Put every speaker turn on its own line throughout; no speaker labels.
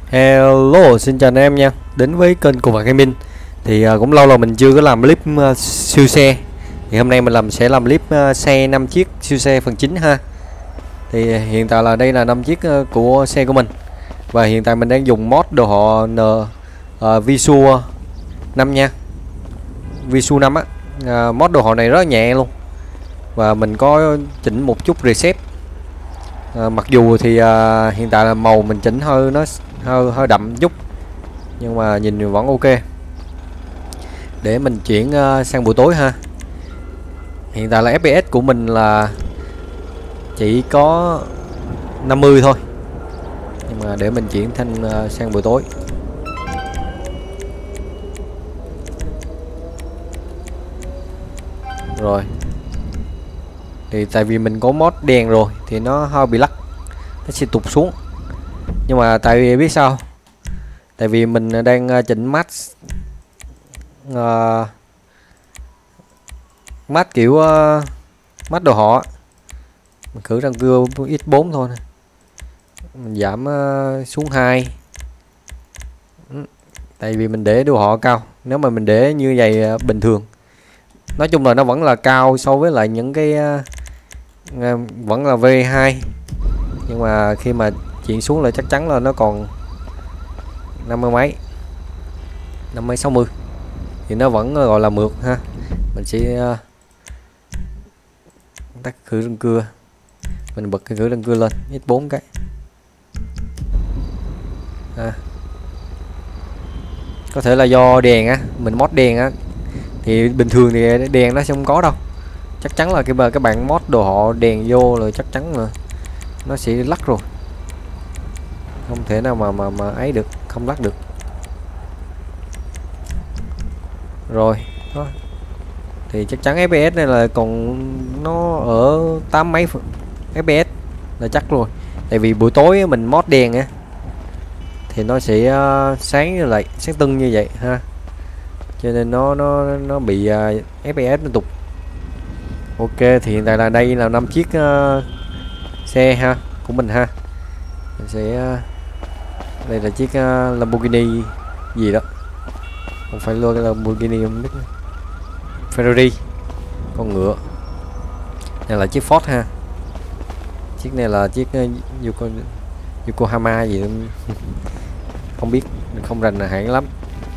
Hello, xin chào anh em nha. Đến với kênh Cùng Vàng Gaming. Thì cũng lâu rồi mình chưa có làm clip siêu xe. Thì hôm nay mình sẽ làm clip xe 5 chiếc siêu xe phần 9 ha. Thì hiện tại là đây là 5 chiếc của xe của mình. Và hiện tại mình đang dùng mod đồ họa Visu 5 nha. Visu 5 á. Mod đồ họa này rất nhẹ luôn. Và mình có chỉnh một chút reset. Mặc dù thì hiện tại là màu mình chỉnh hơi đậm chút, nhưng mà nhìn vẫn ok. Để mình chuyển sang buổi tối ha. Hiện tại là FPS của mình là chỉ có 50 thôi, nhưng mà để mình chuyển sang buổi tối. Rồi thì tại vì mình có mod đèn rồi thì nó hơi bị lắc, nó sẽ tụt xuống. Nhưng mà tại vì biết sao, tại vì mình đang chỉnh max max kiểu max đồ họa, mình khử răng cưa x4 thôi, mình giảm xuống 2. Tại vì mình để đồ họa cao, nếu mà mình để như vậy bình thường, nói chung là nó vẫn là cao so với lại những cái vẫn là V2, nhưng mà khi mà chuyển xuống là chắc chắn là nó còn 50 mấy, 50 60 thì nó vẫn gọi là mượt ha. Mình sẽ tắt khử răng cưa, mình bật cái khử răng cưa lên x4 cái có thể là do đèn á, mình mod đèn á, thì bình thường thì đèn nó sẽ không có đâu. Chắc chắn là cái bạn mod đồ họa đèn vô rồi chắc chắn là nó sẽ lắc rồi, không thể nào mà ấy được, không lắc được. Rồi đó. Thì chắc chắn FPS này là còn nó ở 8 mấy FPS là chắc rồi. Tại vì buổi tối mình mod đèn á thì nó sẽ sáng lại, sáng tưng như vậy ha, cho nên nó bị FPS nó tụt. Ok, thì hiện tại là đây là 5 chiếc xe ha của mình ha. Mình sẽ đây là chiếc Lamborghini gì đó, không phải luôn cái Lamborghini, không biết, Ferrari, con ngựa. Đây là chiếc Ford ha. Chiếc này là chiếc Yokohama gì không biết, không rành là hãng lắm,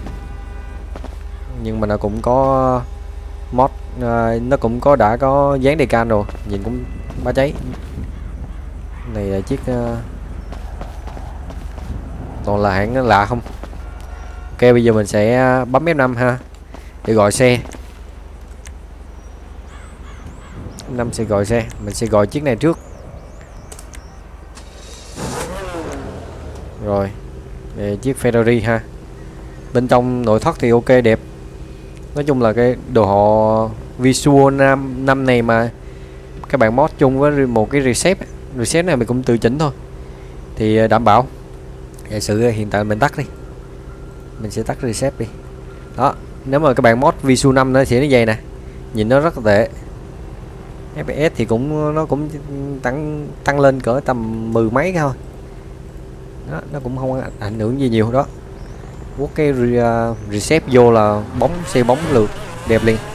nhưng mà nó cũng có mod, nó cũng đã có dán decal rồi, nhìn cũng bá cháy. Này là chiếc toàn là hãng lạ không. Ok, bây giờ mình sẽ bấm F5 ha để gọi xe. F5 sẽ gọi xe, mình sẽ gọi chiếc này trước. Rồi để chiếc Ferrari ha. Bên trong nội thất thì ok đẹp. Nói chung là cái đồ họa Visu 5 này mà các bạn mod chung với một cái reset này mình cũng tự chỉnh thôi thì đảm bảo. Giả sử hiện tại mình tắt đi, mình sẽ tắt reset đi đó. Nếu mà các bạn mod Visu 5 nó sẽ như vậy nè, nhìn nó rất là tệ. FPS thì nó cũng tăng lên cỡ tầm 10 mấy thôi đó, nó cũng không ảnh hưởng gì nhiều đó. Quốc cái reset vô là xe bóng lượt đẹp liền.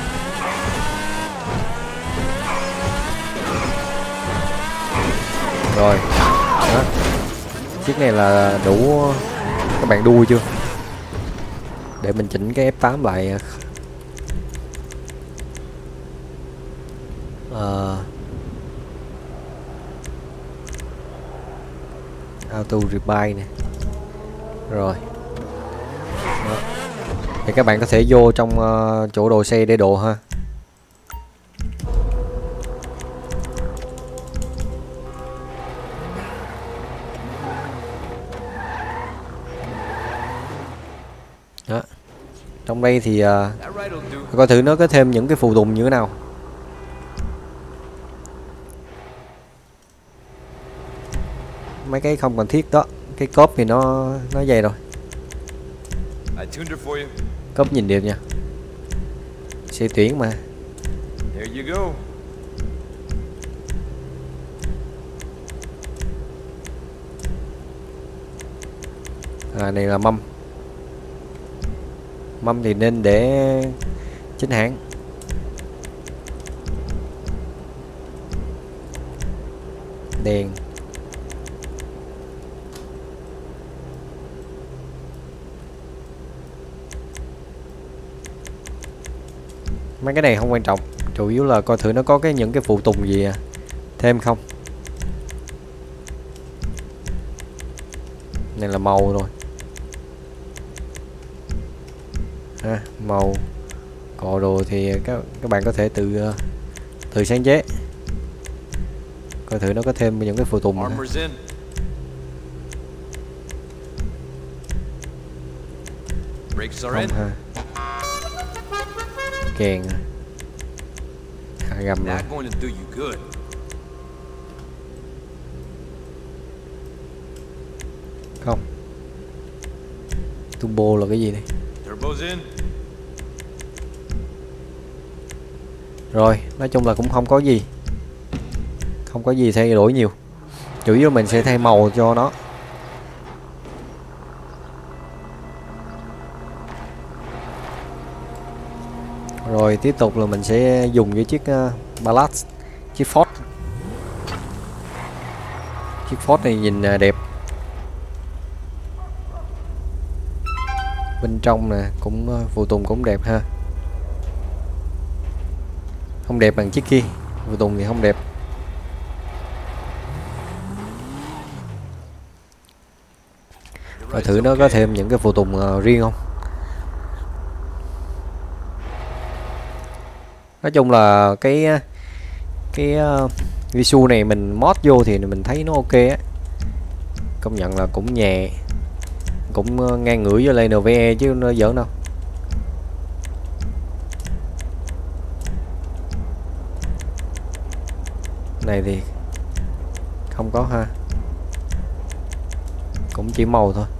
Rồi đó. Chiếc này là đủ các bạn đua chưa? Để mình chỉnh cái F8 lại. Auto rebuy nè. Rồi đó. Thì các bạn có thể vô trong chỗ đồ xe để đồ ha. Đó. Trong đây thì coi thử nó có thêm những cái phụ tùng như thế nào. Mấy cái không cần thiết đó, cái cốp thì nó dày rồi. Cốp nhìn đẹp nha, xe tuyển mà. Này là mâm. Mâm thì nên để chính hãng. Đèn. Mấy cái này không quan trọng, chủ yếu là coi thử nó có những cái phụ tùng gì thêm không. Này là màu rồi. Màu cọ đồ thì các bạn có thể tự sáng chế, coi thử nó có thêm những cái phụ tùng không ha. Kèn hạ gầm lại. Không. Turbo là cái gì đây? Rồi, nói chung là cũng không có gì thay đổi nhiều. Chủ yếu mình sẽ thay màu cho nó. Rồi tiếp tục là mình sẽ dùng cái chiếc Ballast, chiếc Ford. Chiếc Ford này nhìn đẹp. Bên trong nè cũng phụ tùng cũng đẹp ha. Không đẹp bằng chiếc kia, phụ tùng thì không đẹp. Coi thử nó có thêm những cái phụ tùng riêng không. Nói chung là cái Visu này mình mod vô thì mình thấy nó ok á. Công nhận là cũng nhẹ, cũng ngang ngửa với lại NVE chứ nó giỡn đâu. Này thì không có ha, cũng chỉ màu thôi.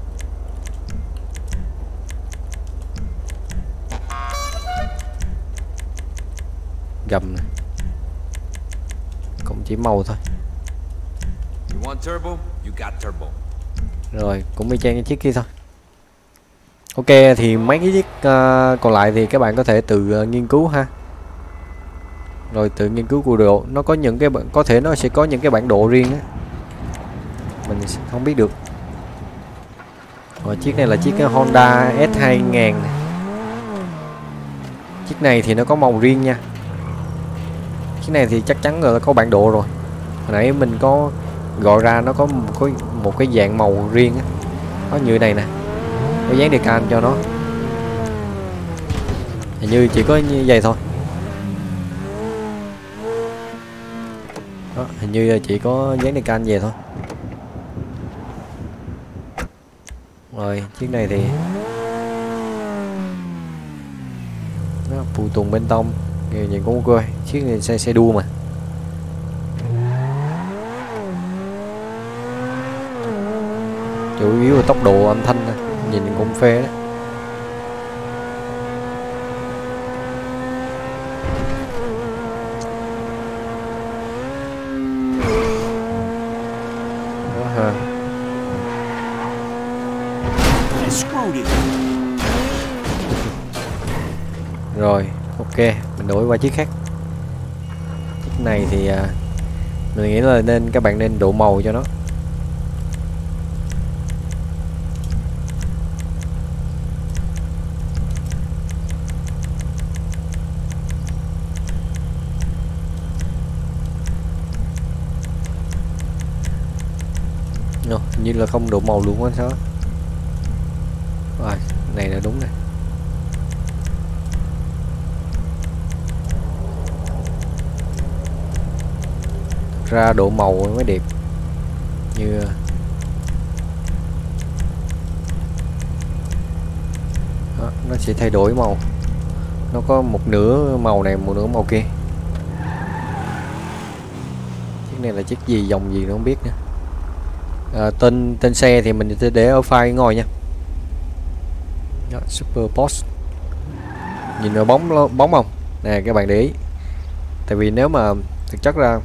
Gầm này cũng chỉ màu thôi. Rồi cũng y chang cái chiếc kia thôi. Ok, thì mấy cái chiếc còn lại thì các bạn có thể tự nghiên cứu ha. Rồi tự nghiên cứu cụ độ. Nó có những cái có thể nó sẽ có những cái bản độ riêng á, mình không biết được. Rồi chiếc này là chiếc Honda S2000 này. Chiếc này thì nó có màu riêng nha. Chiếc này thì chắc chắn là có bản độ rồi. Hồi nãy mình có gọi ra nó có một cái dạng màu riêng á. Nó như này nè, có dán decal cho nó. Hình như chỉ có như vậy thôi. Đó, hình như chỉ có dán decal về thôi. Rồi chiếc này thì nó phụ tùng bên tông nhìn cũng ok. Chiếc này xe đua mà. Chủ yếu là tốc độ âm thanh này, nhìn cũng phê đấy. Đó ha. Rồi ok, mình đổi qua chiếc khác. Chiếc này thì mình nghĩ là các bạn nên độ màu cho nó. Như là không độ màu luôn á sao. Rồi này là đúng này. Thực ra độ màu mới đẹp. Như đó, nó sẽ thay đổi màu. Nó có một nửa màu này, một nửa màu kia. Chiếc này là chiếc gì, dòng gì nó không biết nữa. Tên xe thì mình sẽ để ở file ngồi nha. Đó, Super Boss. Nhìn nó bóng không nè, các bạn để ý. Tại vì nếu mà thực chất ra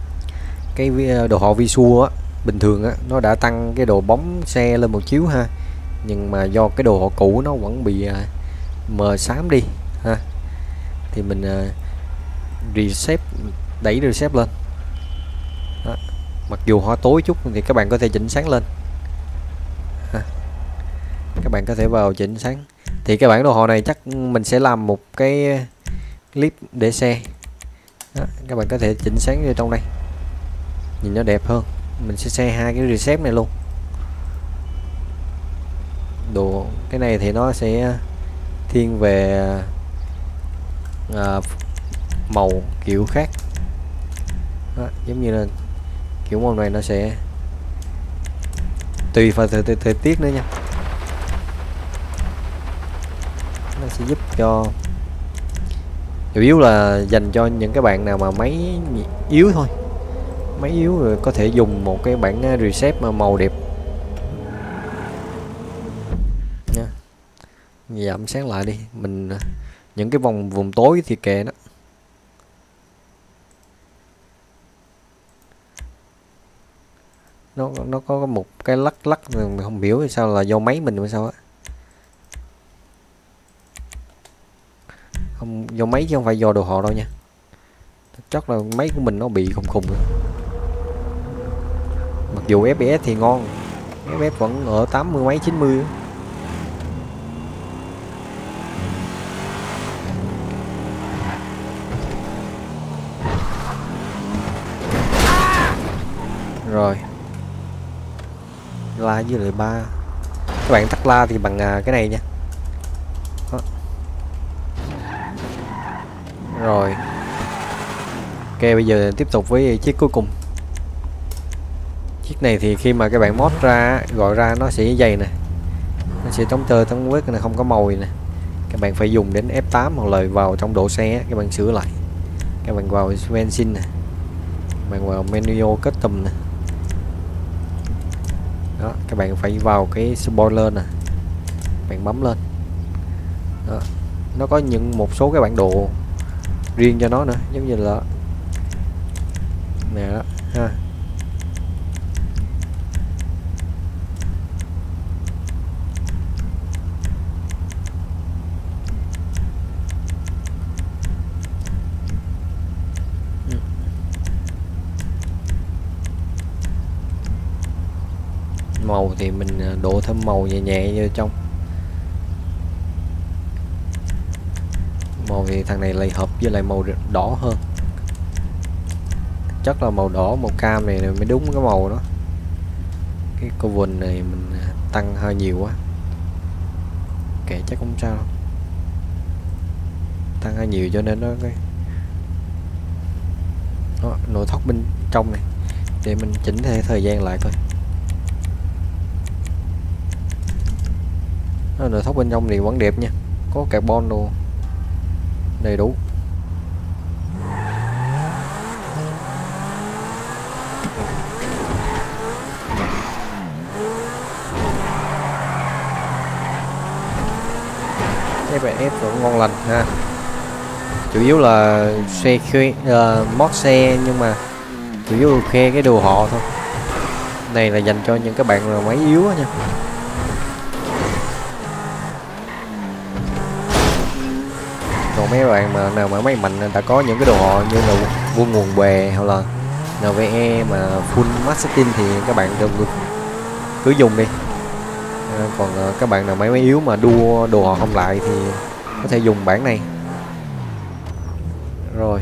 cái đồ họa Visu á, bình thường á, nó đã tăng cái độ bóng xe lên một chiếu ha. nhưng mà do cái đồ họa cũ nó vẫn bị mờ xám đi ha, thì mình reset, đẩy reset lên đó. Mặc dù hoa tối chút thì các bạn có thể chỉnh sáng lên ha. Các bạn có thể vào chỉnh sáng. Thì cái bản đồ họa này chắc mình sẽ làm một cái clip để xe đó. Các bạn có thể chỉnh sáng vô trong đây nhìn nó đẹp hơn. Mình sẽ xe hai cái reset này luôn. Đồ cái này thì nó sẽ thiên về màu kiểu khác đó, giống như là kiểu màu này nó sẽ tùy vào thời tiết nữa nha. Nó sẽ giúp cho chủ yếu là dành cho những cái bạn nào mà máy yếu thôi, máy yếu rồi có thể dùng một cái bản reset mà màu đẹp nha. Giảm sáng lại đi, mình những cái vùng tối thì kệ đó. Nó có một cái lắc lắc rồi mình không hiểu sao, là do máy mình hay sao á, không do máy chứ không phải do đồ họa đâu nha. Chắc là máy của mình nó bị khùng rồi. Mặc dù FPS thì ngon, FPS vẫn ở 80 mấy 90. Rồi la với lại ba, các bạn tắt la thì bằng cái này nha. Đó. Rồi ok, bây giờ tiếp tục với chiếc cuối cùng. Chiếc này thì khi mà các bạn mod ra, gọi ra nó sẽ dày nè, nó sẽ chống tơ chống quét này, không có màu nè. Các bạn phải dùng đến F8 hoặc là vào trong độ xe các bạn sửa lại. Các bạn vào Benzin nè, các bạn vào menu custom nè. Đó, các bạn phải vào cái spoiler nè, bạn bấm lên. Đó. Nó có một số cái bản đồ riêng cho nó nữa, giống như là nè đó ha. Màu thì mình đổ thêm màu nhẹ nhẹ vô trong. Màu thì thằng này lại hợp với lại màu đỏ hơn, chắc là màu đỏ màu cam này mới đúng cái màu đó. Cái cô vườn này mình tăng hơi nhiều quá, kệ chắc không sao đâu. Tăng hơi nhiều cho nên nó cái nội thất bên trong này, để mình chỉnh thêm thời gian lại coi. Nội thất bên trong thì vẫn đẹp nha, có carbon đồ đầy đủ. FPS vẫn ngon lành ha. Chủ yếu là xe mod xe, nhưng mà chủ yếu là khe cái đồ họa thôi. Này là dành cho những các bạn là máy yếu nha. Còn mấy bạn mà nào mà máy mạnh đã có những cái đồ họa như là vuông nguồn bè hoặc là NVE mà full max setting thì các bạn cứ dùng đi. Còn các bạn nào máy yếu mà đua đồ họa không lại thì có thể dùng bản này. Rồi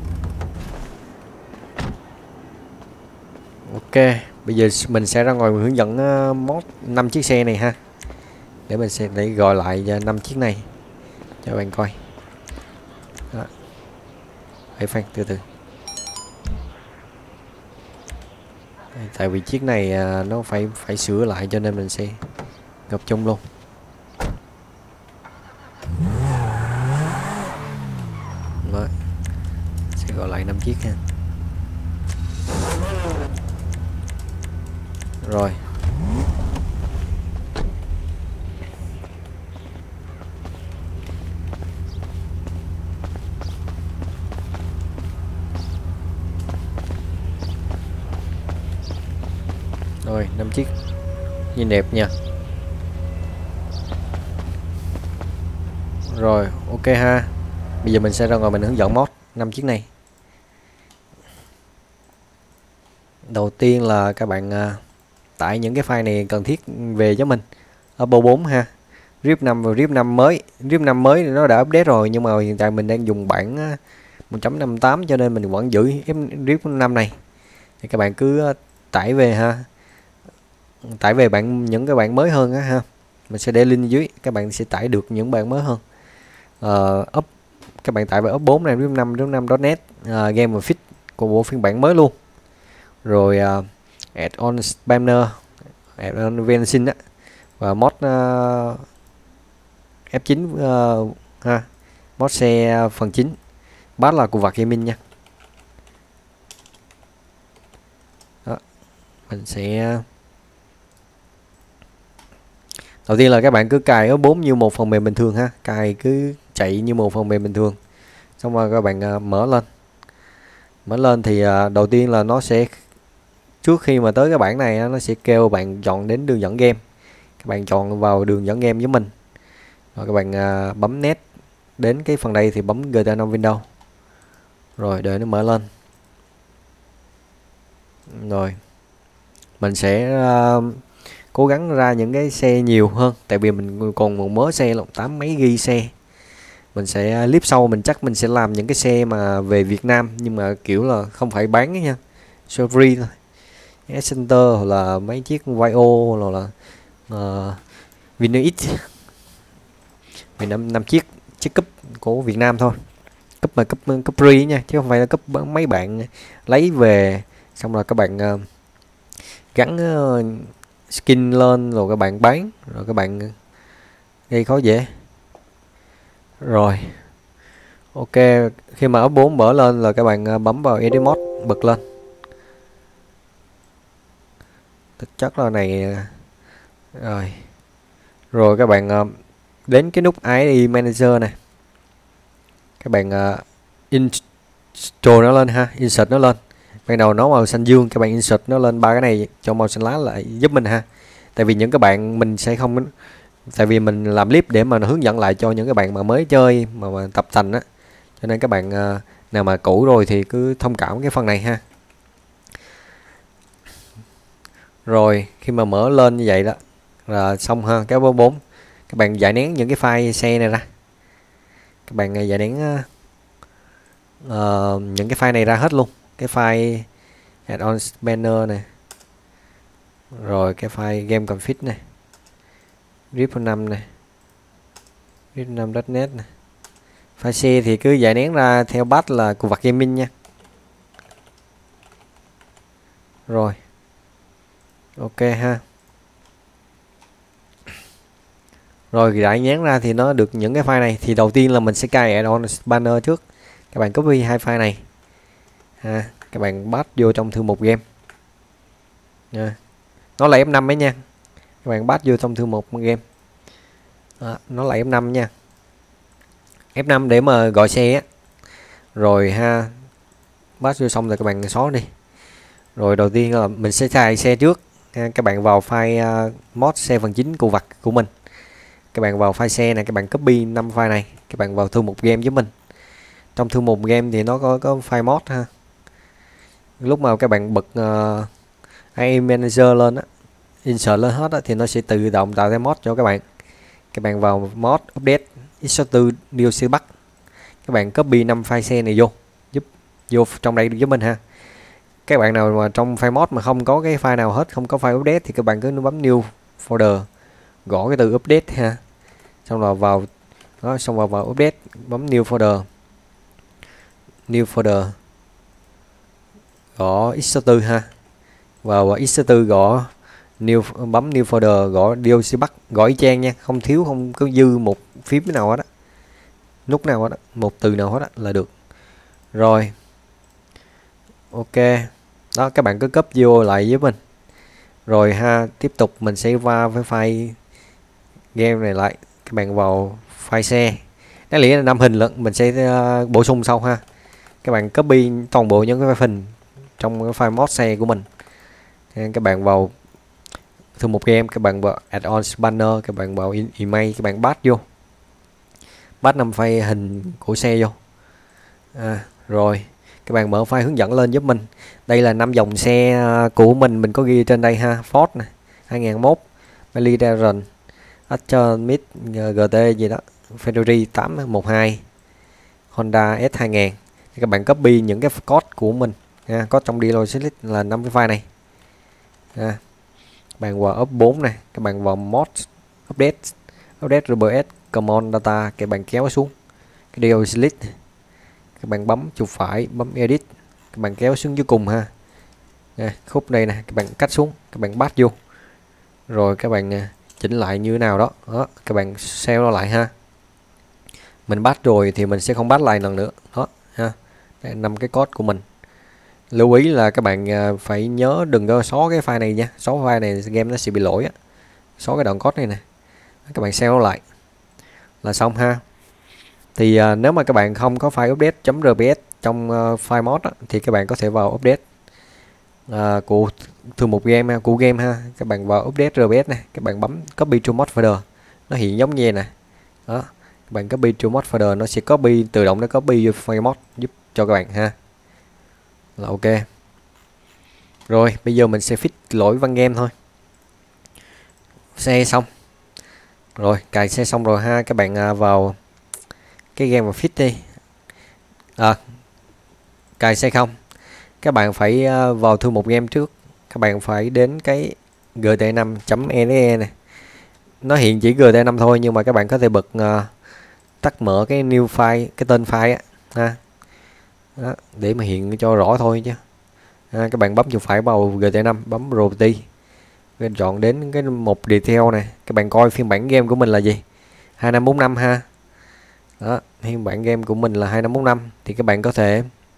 ok, bây giờ mình sẽ ra ngoài hướng dẫn mod 5 chiếc xe này ha, để mình sẽ gọi lại 5 chiếc này cho bạn coi. Đó. Hãy phanh từ từ. Tại vì chiếc này nó phải sửa lại cho nên mình sẽ gặp chung luôn. Đó. Sẽ gọi lại 5 chiếc ha. Rồi rồi 5 chiếc nhìn đẹp nha. Rồi ok ha, bây giờ mình sẽ ra ngoài mình hướng dẫn mod 5 chiếc này. Đầu tiên là các bạn tải những cái file này cần thiết về cho mình ở Bo 4 ha. RIP 5 và RIP 5 mới. RIP 5 mới thì nó đã update rồi, nhưng mà hiện tại mình đang dùng bản 1.58 cho nên mình vẫn giữ RIP 5 này. Thì các bạn cứ tải về ha. Tải về những cái bản mới hơn á ha. Mình sẽ để link dưới, các bạn sẽ tải được những bản mới hơn. Up các bạn tải về up 4 này, RIP 5, RIP 5.net, game và fit của bộ phiên bản mới luôn. Rồi add-on banner, add-on Vensin á, và mod F9 ha, mod xe phần 9, bát là của vặt gaming nha. Đó, mình sẽ đầu tiên là các bạn cứ cài ở 4 như một phần mềm bình thường ha, cài cứ chạy như một phần mềm bình thường, xong rồi các bạn mở lên thì đầu tiên là nó sẽ, trước khi mà tới cái bảng này nó sẽ kêu bạn chọn đến đường dẫn game. Các bạn chọn vào đường dẫn game với mình, rồi các bạn bấm net đến cái phần đây thì bấm GTA 5 Windows, rồi đợi nó mở lên. Rồi mình sẽ cố gắng ra những cái xe nhiều hơn, tại vì mình còn một mớ xe là 8 mấy ghi xe. Mình sẽ clip sau mình chắc mình sẽ làm những cái xe mà về Việt Nam, nhưng mà kiểu là không phải bán nha, show free thôi. Center hoặc là mấy chiếc Vio hoặc là Vinox, vì năm chiếc cúp của Việt Nam thôi, cúp mà cúp free nha, chứ không phải là cúp mấy bạn lấy về xong rồi các bạn gắn skin lên rồi các bạn bán, rồi các bạn gây khó dễ. Rồi ok, khi mà up 4 mở lên là các bạn bấm vào edit mode bật lên. Thực chất là này rồi các bạn đến cái nút ID manager này, các bạn install nó lên ha, insert nó lên. Ban đầu nó màu xanh dương, các bạn insert nó lên ba cái này cho màu xanh lá lại giúp mình ha. Tại vì những các bạn mình sẽ không, tại vì mình làm clip để mà hướng dẫn lại cho những cái bạn mà mới chơi mà tập thành á, cho nên các bạn nào mà cũ rồi thì cứ thông cảm cái phần này ha. Rồi khi mà mở lên như vậy đó là xong ha, cái Bo 4 các bạn giải nén những cái file xe này ra, các bạn giải nén những cái file này ra hết luôn, cái file add-on banner này, rồi cái file game config này, RIP 5 này, RIP 5.net này. File C thì cứ giải nén ra theo path là của vặt gaming nha. Rồi ok ha. Rồi giải nén ra thì nó được những cái file này. Thì đầu tiên là mình sẽ cài add-on banner trước. Các bạn copy hai file này ha, các bạn paste vô trong thư mục game nha. Nó là F5 ấy nha, các bạn paste vô trong thư mục game. Nó là F5 nha, F5 để mà gọi xe á. Rồi ha, paste vô xong rồi các bạn xóa đi. Rồi đầu tiên là mình sẽ cài xe trước ha. Các bạn vào file mod xe phần 9 của vặt của mình, các bạn vào file xe này, các bạn copy 5 file này, các bạn vào thư mục game với mình. Trong thư mục game thì nó có file mod ha. Lúc mà các bạn bật AI Manager lên á, insert lên hết á, thì nó sẽ tự động tạo ra mod cho các bạn. Các bạn vào mod update X64 DLC Bắc, các bạn copy 5 file xe này vô trong đây giúp mình ha. Các bạn nào mà trong file mod mà không có cái file nào hết, không có file update thì các bạn cứ bấm new folder, gõ cái từ update ha, xong rồi vào đó, xong vào update bấm new folder, gõ X64 ha, vào X64 gõ bấm new folder, gõ DLC Bắc, gõ y chang nha, không thiếu, không có dư một phím nào hết á, nút nào hết á, một từ nào hết á là được. Rồi ok đó, các bạn cứ copy vô lại với mình. Rồi ha, tiếp tục mình sẽ va với file game này lại, các bạn vào file xe, đáng lẽ là 5 hình lận, mình sẽ bổ sung sau ha. Các bạn copy toàn bộ những cái hình trong cái file mod xe của mình. Các bạn vào thư mục game, các bạn vào add-on banner, các bạn vào image, các bạn paste vô. bắt 5 file hình của xe vô. Rồi các bạn mở file hướng dẫn lên giúp mình. Đây là 5 dòng xe của mình có ghi trên đây ha. Ford này 2001, McLaren, Aston Smith, GT gì đó, Ferrari 812, Honda S2000. Các bạn copy những cái code của mình nha, code trong dealership là 5 cái file này. Bạn vào up 4 này, các bạn vào mod update RBS command data, các bạn kéo xuống cái dealership, các bạn bấm chuột phải, bấm edit, các bạn kéo xuống dưới cùng ha. Khúc đây nè, các bạn cắt xuống, các bạn bắt vô, rồi các bạn chỉnh lại như thế nào đó, các bạn save nó lại ha. Mình bắt rồi thì mình sẽ không bắt lại lần nữa đó ha. Đây, 5 cái code của mình. Lưu ý là các bạn phải nhớ đừng có xóa cái file này nha, xóa file này game nó sẽ bị lỗi á. Xóa cái đoạn code này nè, các bạn save nó lại là xong ha. Thì nếu mà các bạn không có file update.rbs trong file mod á, thì các bạn có thể vào update của thư mục game của game ha. Các bạn vào update rbs này, các bạn bấm copy to mod folder, nó hiện giống như này đó. Các bạn copy to mod folder, nó sẽ copy tự động, nó copy vô file mod giúp cho các bạn ha, là ok. Rồi bây giờ mình sẽ fix lỗi văn game thôi. Xe xong rồi, cài xe xong rồi ha. Các bạn vào cái game và fix đi. Cài xe không, các bạn phải vào thư mục game trước. Các bạn phải đến cái gt5.exe này, nó hiện chỉ gt5 thôi, nhưng mà các bạn có thể bật tắt mở cái new file, cái tên file á ha. Đó, để mà hiện cho rõ thôi chứ. Các bạn bấm chuột phải vào gt5, bấm property, chọn đến cái mục detail này, các bạn coi phiên bản game của mình là gì, 2545 ha. Đó, phiên bản game của mình là 2545, thì các bạn có thể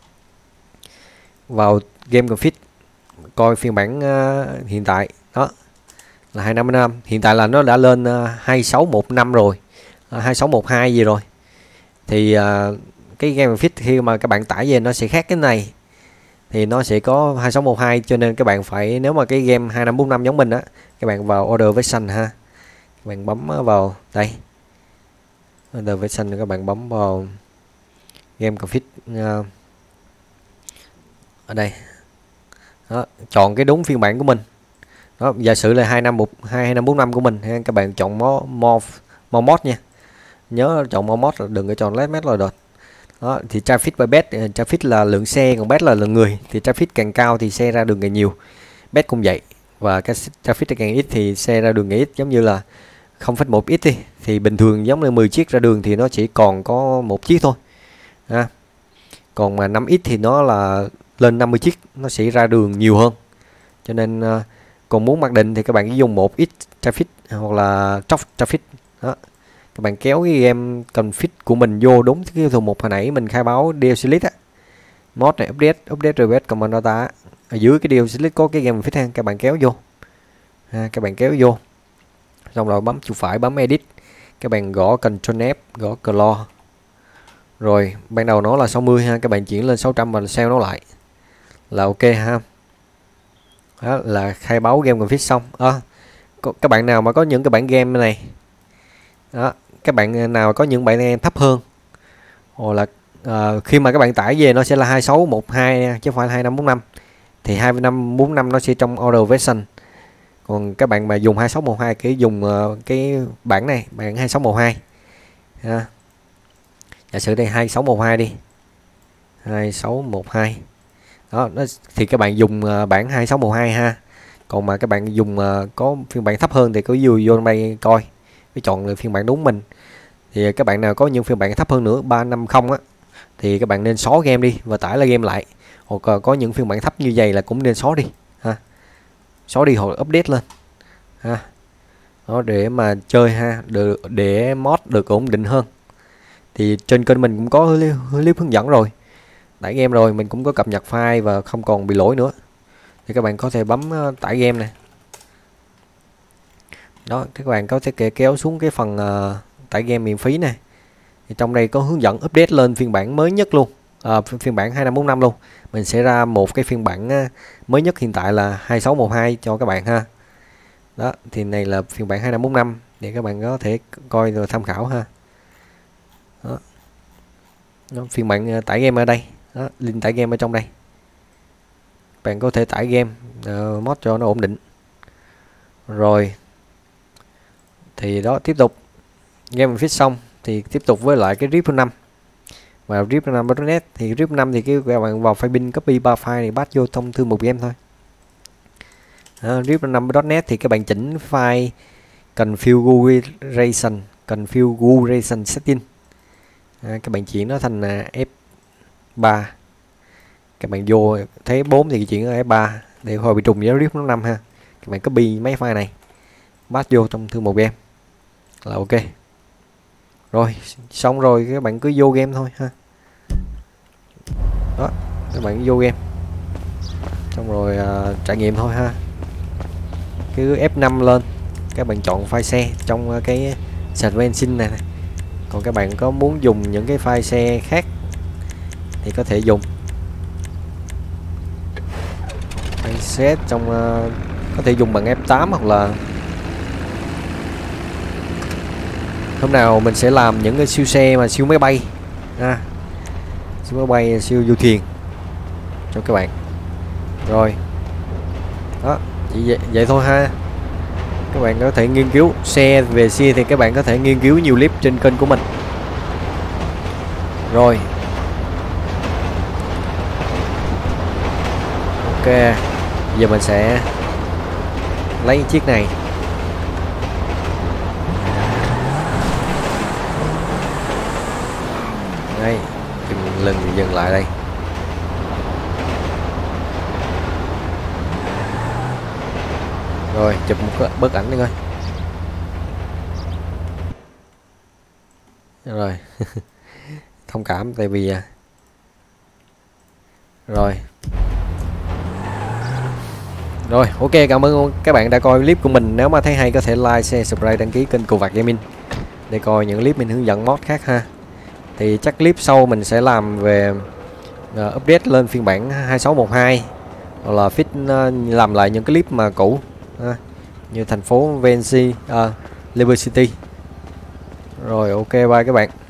vào game config coi phiên bản hiện tại đó là 255. Hiện tại là nó đã lên 2615 rồi, 2612 gì rồi. Thì cái game config khi mà các bạn tải về nó sẽ khác cái này, thì nó sẽ có 2612, cho nên các bạn phải, nếu mà cái game 2545 giống mình á, các bạn vào order version ha. Các bạn bấm vào đây order version, các bạn bấm vào game config ở đây đó, chọn cái đúng phiên bản của mình đó. Giả sử là 2545 của mình ha, các bạn chọn mod nha, nhớ chọn mod, đừng có chọn let met là được đó. Thì traffic by bet, traffic là lượng xe, còn bet là lượng người, thì traffic càng cao thì xe ra đường càng nhiều, bet cũng vậy. Và cái traffic càng ít thì xe ra đường càng ít. Giống như là 0,1 ít đi, thì bình thường giống như 10 chiếc ra đường thì nó chỉ còn có 1 chiếc thôi ha. Còn mà 5 ít thì nó là lên 50 chiếc, nó sẽ ra đường nhiều hơn. Cho nên còn muốn mặc định thì các bạn dùng 1 ít traffic hoặc là top traffic đó. Các bạn kéo cái game config của mình vô đúng cái thư mục hồi nãy mình khai báo DLC list á, mod này, update rbs command data, ở dưới cái DLC list có cái game config ha. Các bạn kéo vô ha, các bạn kéo vô xong rồi bấm chuột phải, bấm edit, các bạn gõ Ctrl F, gõ claw. Rồi ban đầu nó là 60 ha, các bạn chuyển lên 600 và save nó lại là ok ha. Đó là khai báo game config xong. Các bạn nào mà có những cái bản game này đó, các bạn nào có những bản game thấp hơn, hoặc là khi mà các bạn tải về nó sẽ là 2612 chứ không phải 2545, thì 2545 nó sẽ trong order version. Còn các bạn mà dùng 2612 cái dùng cái bản này, bản 2612 ha. Giả sử đây 2612 đi, 2612 đó, thì các bạn dùng bản 2612 ha. Còn mà các bạn dùng có phiên bản thấp hơn thì cứ vô đây coi, cái chọn phiên bản đúng mình. Thì các bạn nào có những phiên bản thấp hơn nữa 350 á, thì các bạn nên xóa game đi và tải lại game lại. Hoặc có những phiên bản thấp như vậy là cũng nên xóa đi ha, xóa đi hoặc update lên ha. Đó, để mà chơi ha, để mod được ổn định hơn. Thì trên kênh mình cũng có clip hướng dẫn rồi, tải game rồi, mình cũng có cập nhật file và không còn bị lỗi nữa. Thì các bạn có thể bấm tải game này đó, các bạn có thể kéo xuống cái phần tải game miễn phí này. Thì trong đây có hướng dẫn update lên phiên bản mới nhất luôn, phiên bản 2545 luôn. Mình sẽ ra một cái phiên bản mới nhất hiện tại là 2612 cho các bạn ha. Đó, thì này là phiên bản 2545 để các bạn có thể coi rồi tham khảo ha. Đó. Đó, phiên bản tải game ở đây. Đó, link tải game ở trong đây. Bạn có thể tải game mod cho nó ổn định. Rồi thì đó, tiếp tục game fix xong thì tiếp tục với lại cái RIP 5 và RIP 5.net. Thì RIP 5 thì các bạn vào file bin, copy 3 file này bắt vô thông thư một game thôi. RIP 5.net thì các bạn chỉnh file configuration setting. Các bạn chuyển nó thành F3. Các bạn vô thấy 4 thì chuyển ở F3 để khỏi bị trùng với RIP 5 ha. Các bạn copy mấy file này bắt vô trong thư một game là ok. Rồi xong rồi các bạn cứ vô game thôi ha. Đó, các bạn vô game xong rồi trải nghiệm thôi ha. Cứ F5 lên, các bạn chọn file xe trong cái Advanced này. Còn các bạn có muốn dùng những cái file xe khác thì có thể dùng file set trong có thể dùng bằng F8, hoặc là hôm nào mình sẽ làm những cái siêu xe mà siêu máy bay siêu máy bay, siêu du thuyền cho các bạn. Rồi đó, chỉ vậy thôi ha. Các bạn có thể nghiên cứu về xe thì các bạn có thể nghiên cứu nhiều clip trên kênh của mình. Rồi ok, giờ mình sẽ lấy chiếc này. Đây, dừng lại đây. Rồi chụp một bức ảnh đi coi. Rồi thông cảm tại vì rồi ok, cảm ơn các bạn đã coi clip của mình. Nếu mà thấy hay có thể like, share, subscribe, đăng ký kênh Cù Vạt Gaming để coi những clip mình hướng dẫn mod khác ha. Thì chắc clip sau mình sẽ làm về update lên phiên bản 2612, hoặc là fix làm lại những clip mà cũ như thành phố VNC, Liberty City. Rồi ok, bye các bạn.